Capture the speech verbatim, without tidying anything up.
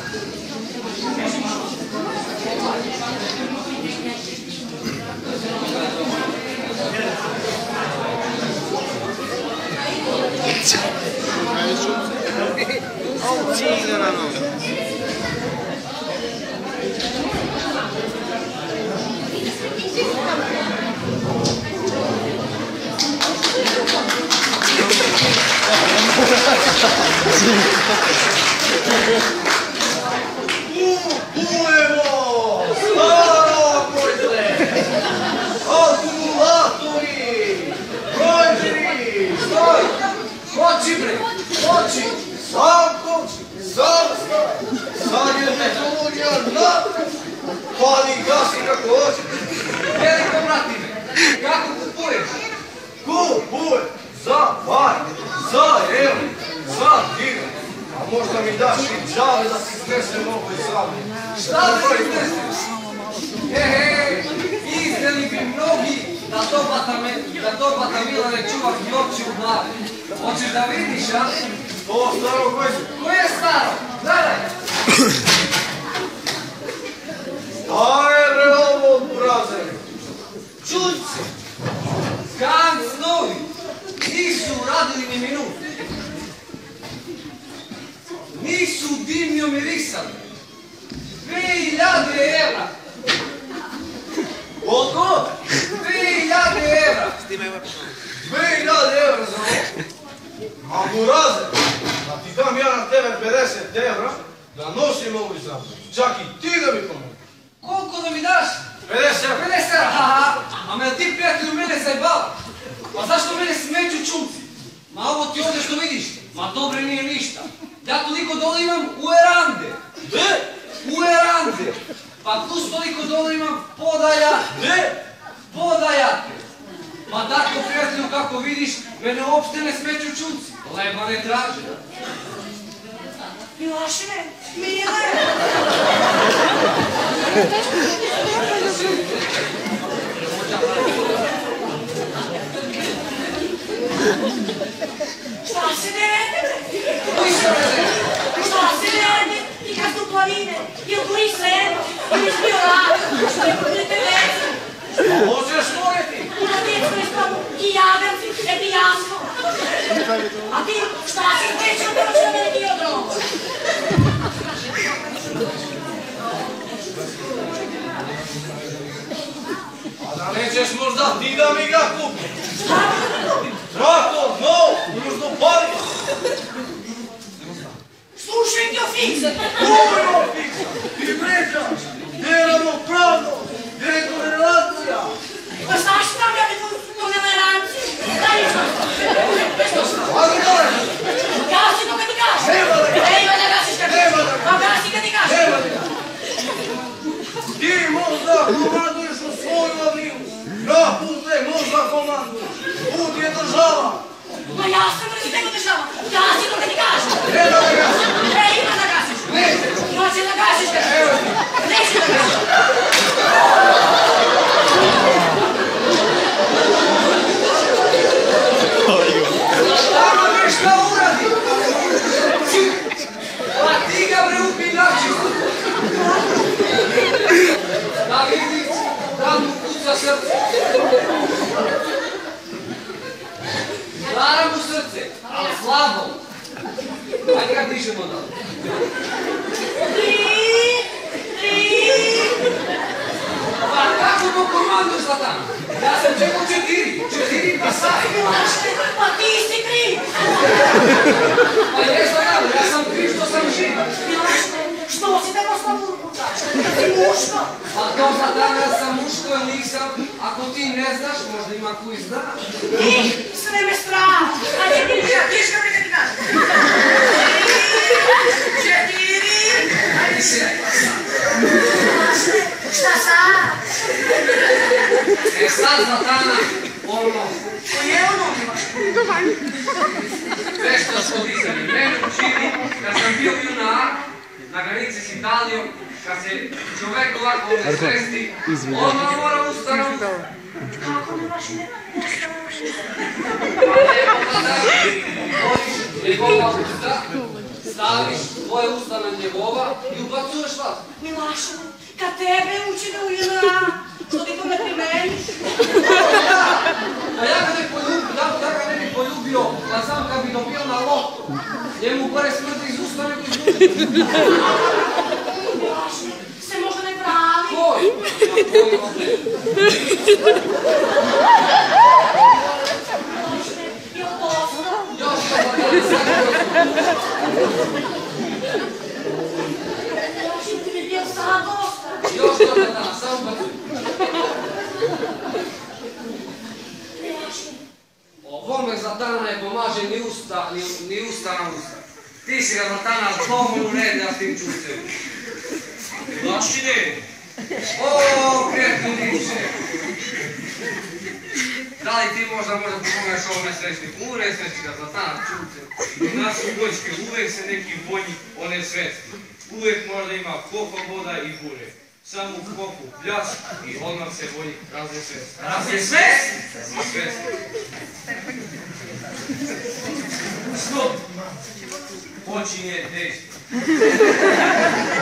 Oh, cigano! Bulevo! Staro pojdle! Akumulatori! Prođeri! Stoj! Koči bre! Koči! Sam koči! Sam stoj! Sad je metodologija napred! Pali gasi kako hoće! Veliko vrati me! Kako kupuješ? Kupuj! Za par! Za evo! Za kilo! A možda mi daš i džave da si iznesem ovo iz sami. Šta da si iznesem? Hehe, izdeli bi mnogi da to bata Milane čuva noći u glavi. Hoćeš da vidiš, a? To staro koje su? Koje je staro? Gledaj! Daj re ovo, brazere! Čuj se! Ganz novi! Nisu uradili ni minutu. Nisu dimnjo mirisali. Dve hiljade evra. Koliko? Dve hiljade evra. Dve hiljade evra za ovo. A buraze, da ti dam ja na tebe pedeset evra, da nosim ovu izravu. Čak i ti da mi pomoći. Koliko da mi daš? pedeset evra. pedeset evra, haha. A me ti prijatelju mene zajbavaš. Pa zašto mene smeću čumci? Ma ovo ti ovdje što vidiš, ma dobre nije ništa. Ja toliko dole imam u erande. Gde? U erande. Pa plus toliko dole imam podaja. Gde? Podajate. Pa tako, prijatelju, kako vidiš, mene uopšte ne smeću čunci. Leba ne traže. Milošine, Mile! Šta se ne rede? Šta se ne rede? I kad su planine, ili koji srema, ili zbio rad, što je budete veze. Šta hoćeš moreti? Na djecko istavu i jaganci, eto jasno. A ti, šta si svećao bilo što mene ti odrovo? A da nećeš možda ti da mi ga kupi? Šta? Traktor, nov, nužno pali. Slušaj ti o fiksa. Govorimo fiksa, ti vređaš, delamo pravno, nego relacija. Pa znaš tam ja bi tu neleranci? Daj što? Ali daj! Gasi to kad ti kažeš. Nema da gasi. Nema da gasiš kad ti Nema da kažeš. Pa gasi kad ti kažeš. Nema da gasi. Ti možda komanduješ u svoju aviju. Ja puste možda komanduješ. Put je država. Ma ja sam brzi nego država. Gasi to kad ti kažeš. Nema da gasi. E, ima da gasiš. Neće. Hoće da gasiš kad ti kažeš. Neće da gasiš. Tamo ništa uradi. Pa ti ga bre upilači. Da vidiš da mu kuca srce. Dara mu srce, ali slabo. Ajde ga dižemo da. Tri, tri. Pa kako mu komandu Zlatan? Ja sam čekao četiri, četiri pa saj. Pa ti si kriv. Pa jesam ja, ja sam kriv što sam živ. Što si tako slabo pucaš? Ti muško. Pa to Zlatan, ja sam muško ili nisam, ako ti ne znaš, možda ima koji zna. Ti, sve me strah. Ajde, tiška, tiška mi kad ti kažem. Četiri. Ajde se, pa sad. Šta sad? E sad Zlatana, ono, To je ono imaš. sve što smo dizali, mene učili, kad sam bio junak, na granici s Italijom, kad se čovek ovako ovdje sresti, odmah mora ustanom. Kako ne baš ne? Pa lijepo kada voliš njegova usta, staviš tvoje usta na njegova i kad tebe učine u J N A, što ti to ne primeniš? A ja ga ne poljubio, ja ga ne bi poljubio, a sam kad bi dobio na loto. Njemu gore smrti iz usta nego iz ljudi. Se možda ne pravi. Koji? Koji ovdje? Jel posto? Još jedan, ja ne sad Još ti bi bio sad dosta. još jedan dan, samo bacuj. Ovome za dana ne pomaže ni usta, ni, ni usta na usta. Ti si ga za dana tomu uredi, a s tim čucem. Vlašine! O, prijatno diče! Da li ti možda možda pomogaš ovome srećniku? Ure sreći ga za dana čucem. U našu vojske uvek se neki bolji one svesti. Uvek možda ima kofa voda i bure. Samo u kofu pljaš i odmah se bolji razne svesti. Razne svesti? Svesti. Stop! Počinje dejstvo.